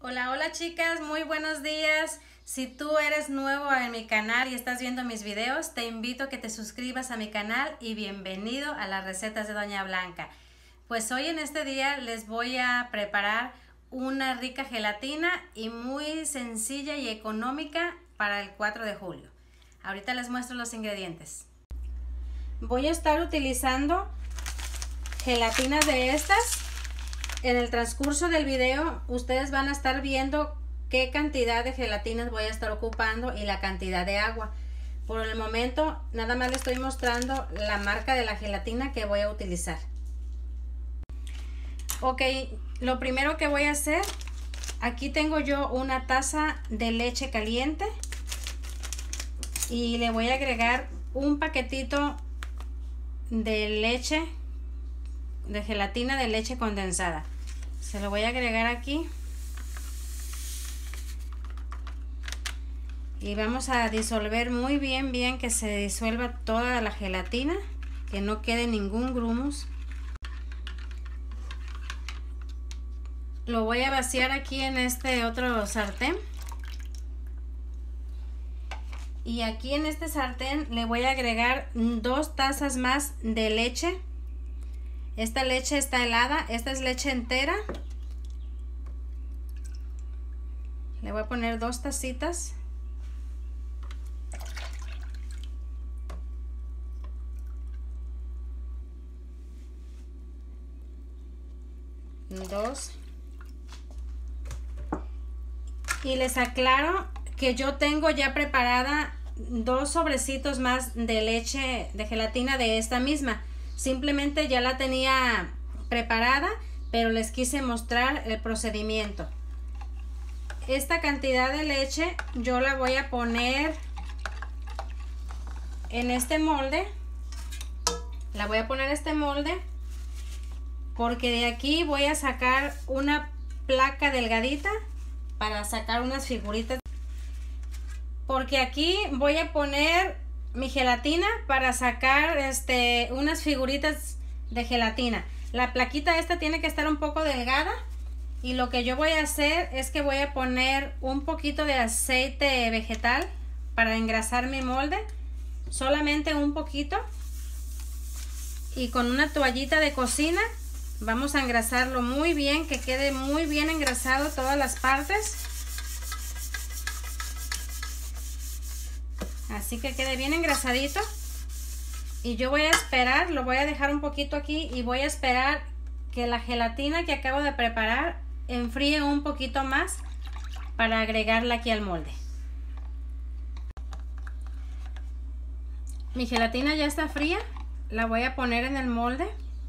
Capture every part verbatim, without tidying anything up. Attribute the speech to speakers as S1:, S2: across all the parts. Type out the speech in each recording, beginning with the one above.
S1: Hola, hola chicas, muy buenos días. Si tú eres nuevo en mi canal y estás viendo mis videos, te invito a que te suscribas a mi canal y bienvenido a las recetas de Doña Blanca. Pues hoy en este día les voy a preparar una rica gelatina y muy sencilla y económica para el cuatro de julio. Ahorita les muestro los ingredientes. Voy a estar utilizando gelatinas de estas. En el transcurso del video ustedes van a estar viendo qué cantidad de gelatinas voy a estar ocupando y la cantidad de agua. Por el momento nada más les estoy mostrando la marca de la gelatina que voy a utilizar. Ok, lo primero que voy a hacer, aquí tengo yo una taza de leche caliente y le voy a agregar un paquetito de leche, de gelatina de leche condensada. Se lo voy a agregar aquí y vamos a disolver muy bien, bien que se disuelva toda la gelatina, que no quede ningún grumos. Lo voy a vaciar aquí en este otro sartén. Y aquí en este sartén le voy a agregar dos tazas más de leche. Esta leche está helada, esta es leche entera. Le voy a poner dos tacitas. Dos. Y les aclaro que yo tengo ya preparada dos sobrecitos más de leche de gelatina de esta misma. Simplemente ya la tenía preparada, pero les quise mostrar el procedimiento. Esta cantidad de leche yo la voy a poner en este molde. La voy a poner en este molde porque de aquí voy a sacar una placa delgadita para sacar unas figuritas. Porque aquí voy a poner mi gelatina para sacar este unas figuritas de gelatina. La plaquita esta tiene que estar un poco delgada y lo que yo voy a hacer es que voy a poner un poquito de aceite vegetal para engrasar mi molde, solamente un poquito, y con una toallita de cocina vamos a engrasarlo muy bien, que quede muy bien engrasado todas las partes. Así que quede bien engrasadito. Y yo voy a esperar, lo voy a dejar un poquito aquí y voy a esperar que la gelatina que acabo de preparar enfríe un poquito más para agregarla aquí al molde. Mi gelatina ya está fría, la voy a poner en el molde.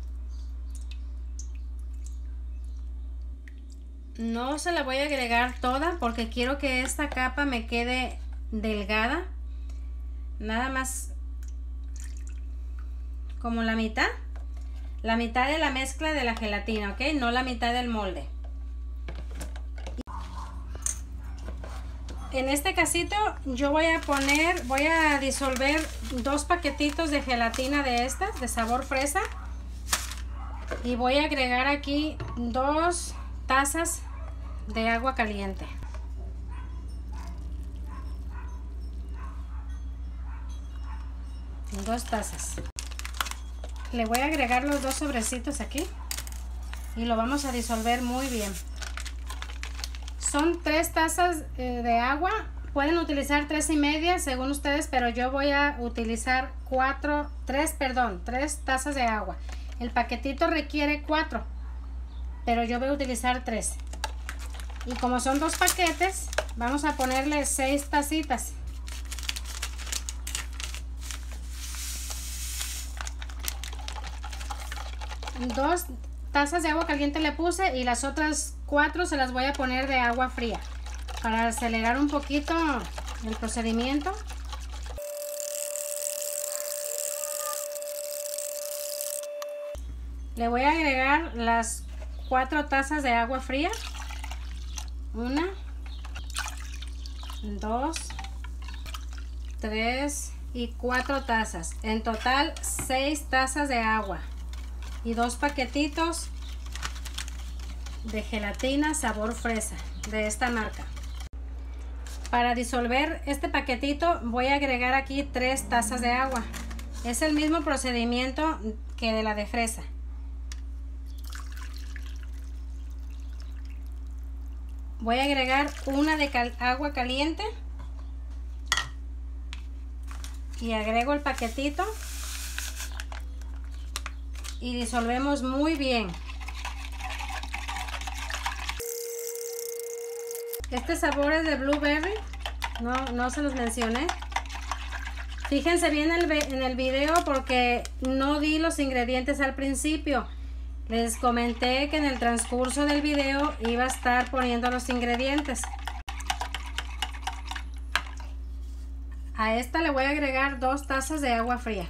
S1: No se la voy a agregar toda porque quiero que esta capa me quede delgada. Nada más como la mitad, la mitad de la mezcla de la gelatina, ok, no la mitad del molde. En este casito yo voy a poner, voy a disolver dos paquetitos de gelatina de estas, de sabor fresa, y voy a agregar aquí dos tazas de agua caliente. Dos tazas. Le voy a agregar los dos sobrecitos aquí y lo vamos a disolver muy bien. Son tres tazas eh, de agua. Pueden utilizar tres y media según ustedes, pero yo voy a utilizar cuatro, tres, perdón, tres tazas de agua. El paquetito requiere cuatro, pero yo voy a utilizar tres. Y como son dos paquetes, vamos a ponerle seis tacitas. Dos tazas de agua caliente le puse y las otras cuatro se las voy a poner de agua fría para acelerar un poquito el procedimiento. Le voy a agregar las cuatro tazas de agua fría. Una, dos, tres y cuatro tazas. En total seis tazas de agua. Y dos paquetitos de gelatina sabor fresa de esta marca. Para disolver este paquetito voy a agregar aquí tres tazas de agua. Es el mismo procedimiento que de la de fresa. Voy a agregar una de cal- agua caliente y agrego el paquetito y disolvemos muy bien. Este sabor es de blueberry, no, no se los mencioné. Fíjense bien el, en el video porque no di los ingredientes al principio. Les comenté que en el transcurso del video iba a estar poniendo los ingredientes. A esta le voy a agregar dos tazas de agua fría.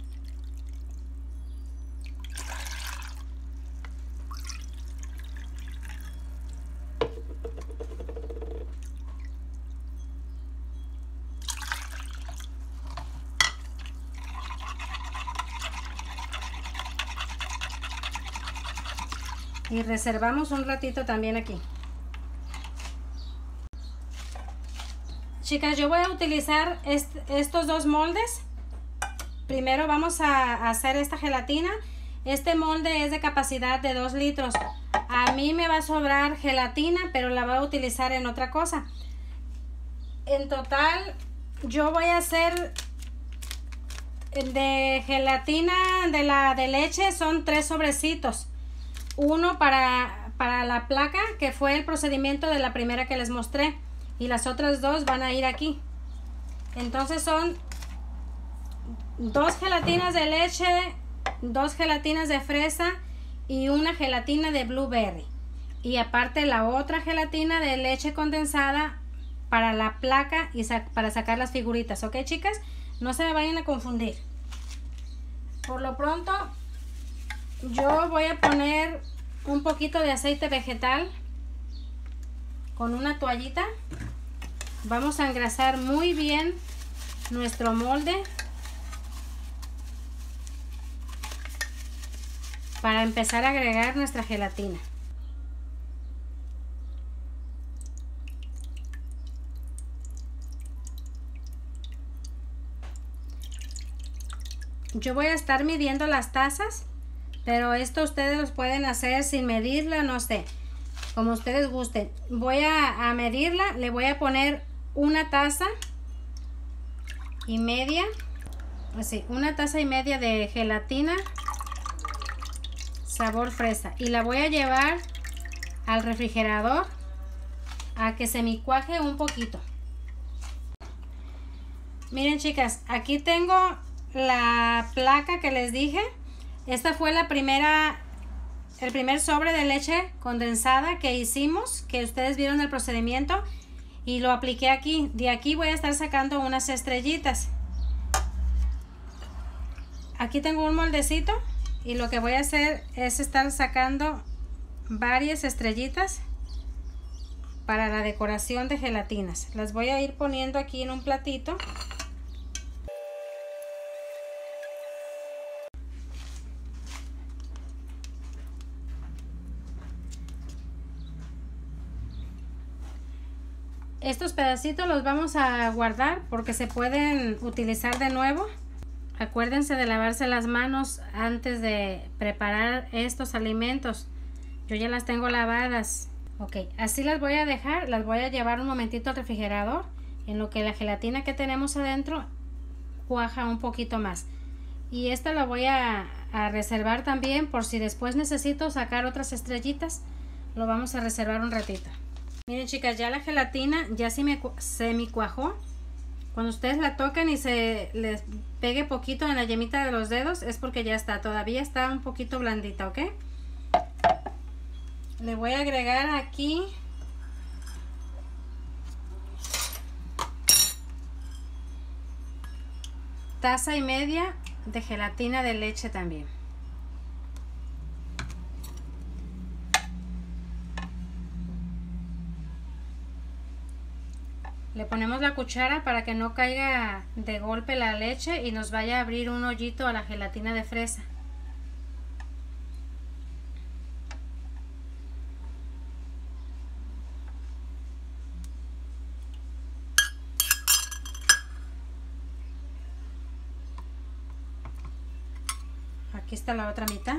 S1: Y reservamos un ratito también aquí. Chicas, yo voy a utilizar est estos dos moldes. Primero vamos a hacer esta gelatina. Este molde es de capacidad de dos litros. A mí me va a sobrar gelatina, pero la voy a utilizar en otra cosa. En total, yo voy a hacer de gelatina de la de leche, son tres sobrecitos. Uno para, para la placa, que fue el procedimiento de la primera que les mostré. Y las otras dos van a ir aquí. Entonces son dos gelatinas de leche, dos gelatinas de fresa y una gelatina de blueberry. Y aparte la otra gelatina de leche condensada para la placa y sa para sacar las figuritas. ¿Ok, chicas? No se me vayan a confundir. Por lo pronto, yo voy a poner un poquito de aceite vegetal con una toallita. Vamos a engrasar muy bien nuestro molde para empezar a agregar nuestra gelatina. Yo voy a estar midiendo las tazas, pero esto ustedes los pueden hacer sin medirla, no sé, como ustedes gusten. Voy a, a medirla, le voy a poner una taza y media, así, una taza y media de gelatina sabor fresa, y la voy a llevar al refrigerador a que se me cuaje un poquito. Miren, chicas, aquí tengo la placa que les dije. Esta fue la primera, el primer sobre de leche condensada que hicimos, que ustedes vieron el procedimiento, y lo apliqué aquí. De aquí voy a estar sacando unas estrellitas. Aquí tengo un moldecito y lo que voy a hacer es estar sacando varias estrellitas para la decoración de gelatinas. Las voy a ir poniendo aquí en un platito. Estos pedacitos los vamos a guardar porque se pueden utilizar de nuevo. Acuérdense de lavarse las manos antes de preparar estos alimentos. Yo ya las tengo lavadas. Ok, así las voy a dejar. Las voy a llevar un momentito al refrigerador, en lo que la gelatina que tenemos adentro cuaja un poquito más. Y esta la voy a, a reservar también por si después necesito sacar otras estrellitas. Lo vamos a reservar un ratito. Miren, chicas, ya la gelatina ya se me, se me cuajó. Cuando ustedes la tocan y se les pegue poquito en la yemita de los dedos, es porque ya está. Todavía está un poquito blandita, ¿ok? Le voy a agregar aquí taza y media de gelatina de leche también. Le ponemos la cuchara para que no caiga de golpe la leche y nos vaya a abrir un hoyito a la gelatina de fresa. Aquí está la otra mitad.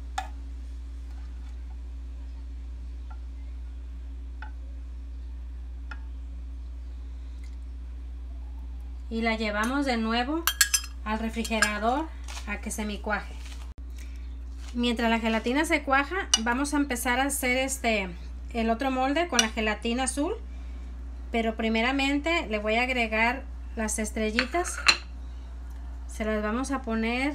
S1: Y la llevamos de nuevo al refrigerador a que se me cuaje. Mientras la gelatina se cuaja, vamos a empezar a hacer este el otro molde con la gelatina azul, pero primeramente le voy a agregar las estrellitas. Se las vamos a poner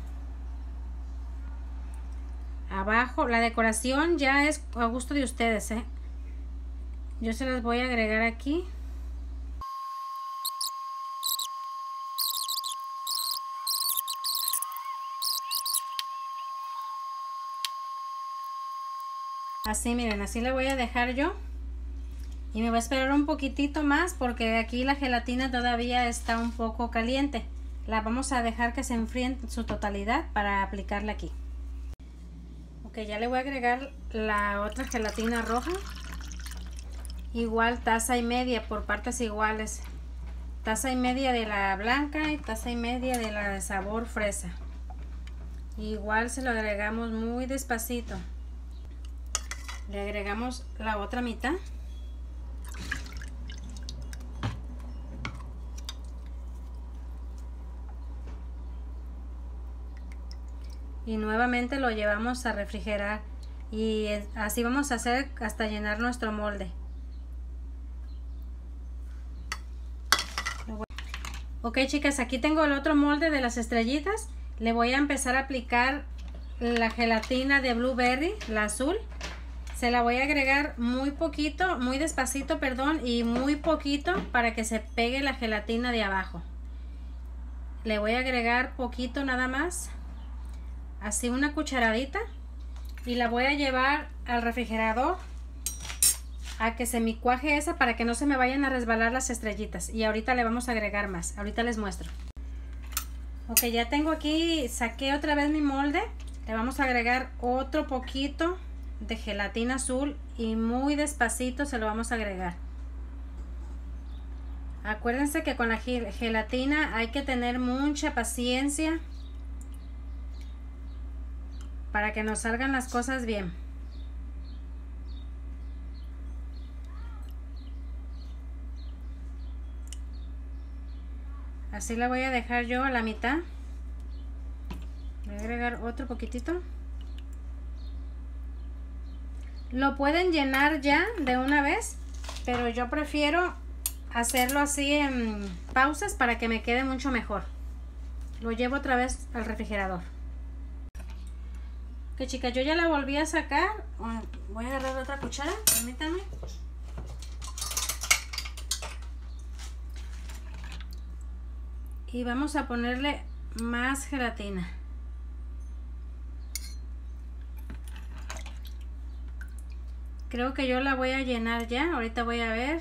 S1: abajo. La decoración ya es a gusto de ustedes, ¿eh? Yo se las voy a agregar aquí. Así, miren, así le voy a dejar yo. Y me voy a esperar un poquitito más porque aquí la gelatina todavía está un poco caliente. La vamos a dejar que se enfríe en su totalidad para aplicarla aquí. Ok, ya le voy a agregar la otra gelatina roja. Igual taza y media por partes iguales. Taza y media de la blanca y taza y media de la de sabor fresa. Igual se lo agregamos muy despacito. Le agregamos la otra mitad. Y nuevamente lo llevamos a refrigerar. Y así vamos a hacer hasta llenar nuestro molde. Ok, chicas, aquí tengo el otro molde de las estrellitas. Le voy a empezar a aplicar la gelatina de blueberry, la azul. Se la voy a agregar muy poquito, muy despacito, perdón, y muy poquito para que se pegue la gelatina de abajo. Le voy a agregar poquito nada más, así una cucharadita, y la voy a llevar al refrigerador a que se me cuaje esa para que no se me vayan a resbalar las estrellitas. Y ahorita le vamos a agregar más, ahorita les muestro. Ok, ya tengo aquí, saqué otra vez mi molde, le vamos a agregar otro poquito de gelatina azul y muy despacito se lo vamos a agregar. Acuérdense que con la gelatina hay que tener mucha paciencia para que nos salgan las cosas bien. Así la voy a dejar yo a la mitad. Voy a agregar otro poquitito. Lo pueden llenar ya de una vez, pero yo prefiero hacerlo así en pausas para que me quede mucho mejor. Lo llevo otra vez al refrigerador. Ok, chicas, yo ya la volví a sacar. Voy a agarrar otra cuchara, permítanme. Y vamos a ponerle más gelatina. Creo que yo la voy a llenar ya, ahorita voy a ver.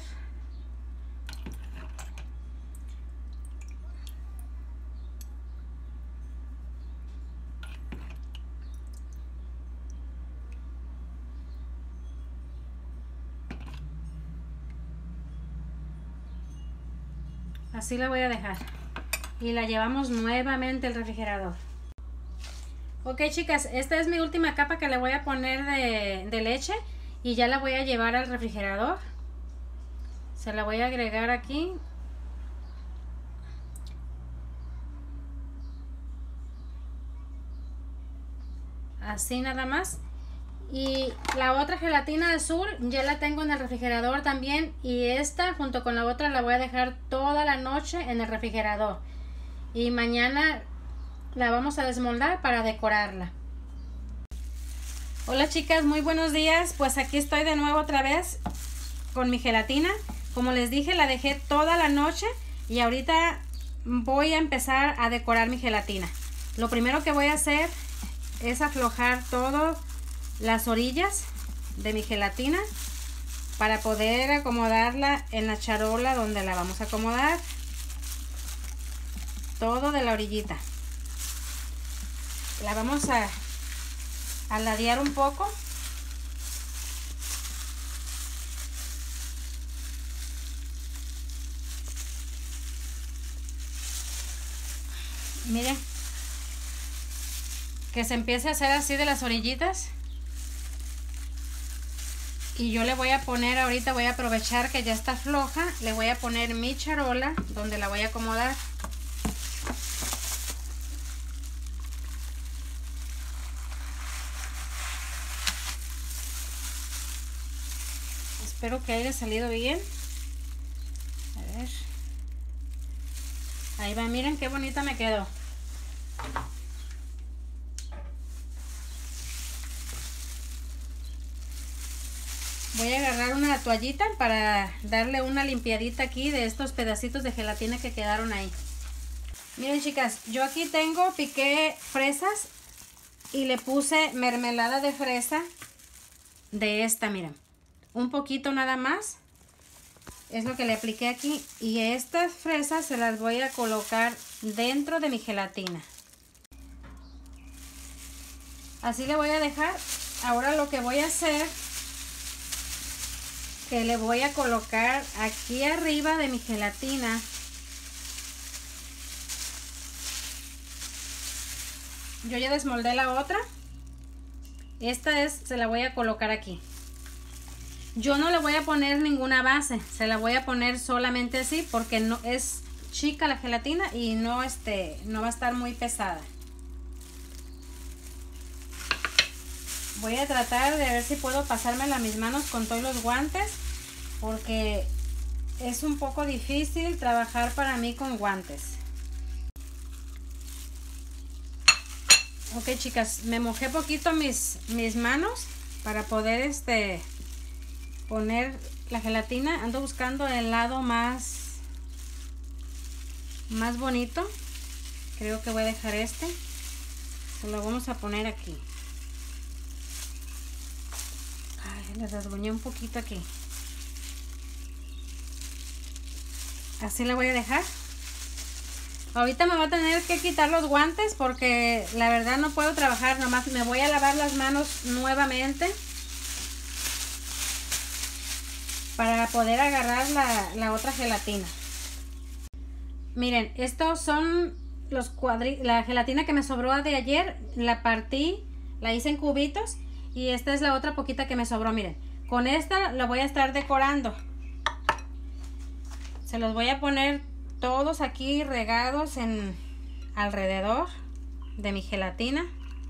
S1: Así la voy a dejar. Y la llevamos nuevamente al refrigerador. Ok, chicas, esta es mi última capa que le voy a poner de, de leche. Y ya la voy a llevar al refrigerador. Se la voy a agregar aquí. Así nada más. Y la otra gelatina azul ya la tengo en el refrigerador también. Y esta junto con la otra la voy a dejar toda la noche en el refrigerador. Y mañana la vamos a desmoldar para decorarla. Hola chicas, muy buenos días. Pues aquí estoy de nuevo otra vez con mi gelatina. Como les dije, la dejé toda la noche y ahorita voy a empezar a decorar mi gelatina. Lo primero que voy a hacer es aflojar todas las orillas de mi gelatina para poder acomodarla en la charola donde la vamos a acomodar. Todo de la orillita. La vamos a a ladear un poco. Miren, que se empiece a hacer así de las orillitas. Y yo le voy a poner, ahorita voy a aprovechar que ya está floja, le voy a poner mi charola donde la voy a acomodar. Espero que haya salido bien. A ver. Ahí va, miren qué bonita me quedó. Voy a agarrar una toallita para darle una limpiadita aquí de estos pedacitos de gelatina que quedaron ahí. Miren, chicas, yo aquí tengo, piqué fresas y le puse mermelada de fresa de esta, miren. Un poquito nada más. Es lo que le apliqué aquí. Y estas fresas se las voy a colocar dentro de mi gelatina. Así le voy a dejar. Ahora lo que voy a hacer, que le voy a colocar aquí arriba de mi gelatina yo ya desmoldé la otra. Esta es, se la voy a colocar aquí. Yo no le voy a poner ninguna base, se la voy a poner solamente así porque no es chica la gelatina y no este no va a estar muy pesada. Voy a tratar de ver si puedo pasármela a mis manos con todos los guantes, porque es un poco difícil trabajar para mí con guantes. Ok, chicas, me mojé poquito mis, mis manos para poder este poner la gelatina. Ando buscando el lado más, más bonito. Creo que voy a dejar este. Se lo vamos a poner aquí. Le rasguñé un poquito aquí. Así le voy a dejar. Ahorita me va a tener que quitar los guantes porque la verdad no puedo trabajar. Nomás me voy a lavar las manos nuevamente para poder agarrar la, la otra gelatina. Miren, estos son los cuadri la gelatina que me sobró de ayer. La partí, la hice en cubitos. Y esta es la otra poquita que me sobró, miren. Con esta la voy a estar decorando. Se los voy a poner todos aquí regados en alrededor de mi gelatina.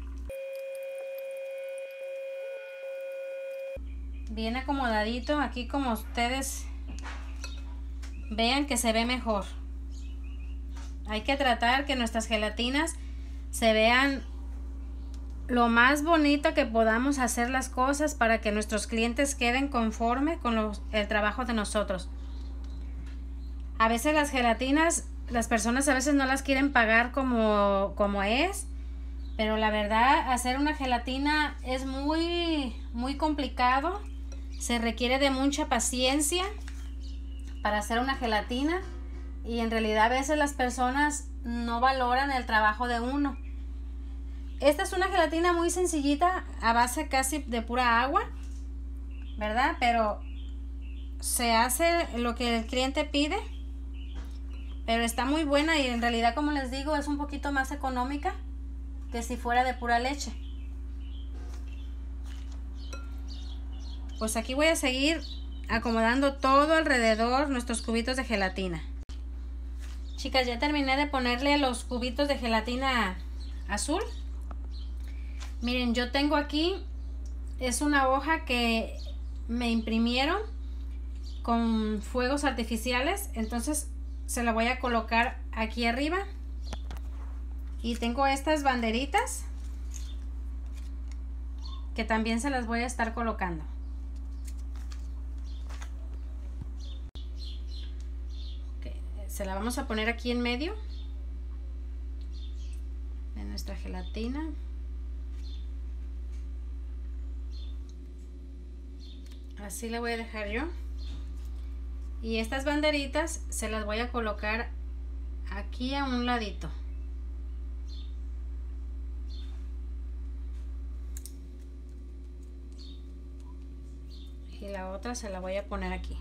S1: Bien acomodadito, aquí como ustedes vean que se ve mejor. Hay que tratar que nuestras gelatinas se vean lo más bonito que podamos hacer las cosas para que nuestros clientes queden conforme con los, el trabajo de nosotros. A veces las gelatinas, las personas a veces no las quieren pagar como, como es, pero la verdad hacer una gelatina es muy, muy complicado. Se requiere de mucha paciencia para hacer una gelatina y en realidad a veces las personas no valoran el trabajo de uno. Esta es una gelatina muy sencillita, a base casi de pura agua, ¿verdad? Pero se hace lo que el cliente pide, pero está muy buena y en realidad, como les digo, es un poquito más económica que si fuera de pura leche. Pues aquí voy a seguir acomodando todo alrededor nuestros cubitos de gelatina. Chicas, ya terminé de ponerle los cubitos de gelatina azul. Miren, yo tengo aquí, es una hoja que me imprimieron con fuegos artificiales, entonces se la voy a colocar aquí arriba. Y tengo estas banderitas que también se las voy a estar colocando. Okay, se la vamos a poner aquí en medio de nuestra gelatina. Así le voy a dejar yo. Y estas banderitas se las voy a colocar aquí a un ladito. Y la otra se la voy a poner aquí.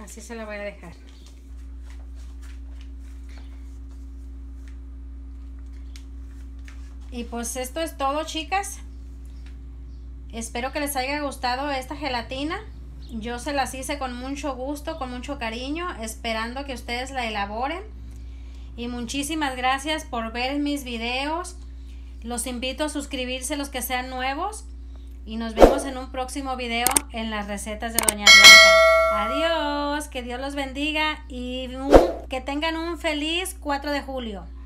S1: Así se la voy a dejar. Y pues esto es todo, chicas. Espero que les haya gustado esta gelatina. Yo se las hice con mucho gusto, con mucho cariño, esperando que ustedes la elaboren. Y muchísimas gracias por ver mis videos. Los invito a suscribirse los que sean nuevos. Y nos vemos en un próximo video en las recetas de Doña Blanca. Adiós, que Dios los bendiga y un, que tengan un feliz cuatro de julio.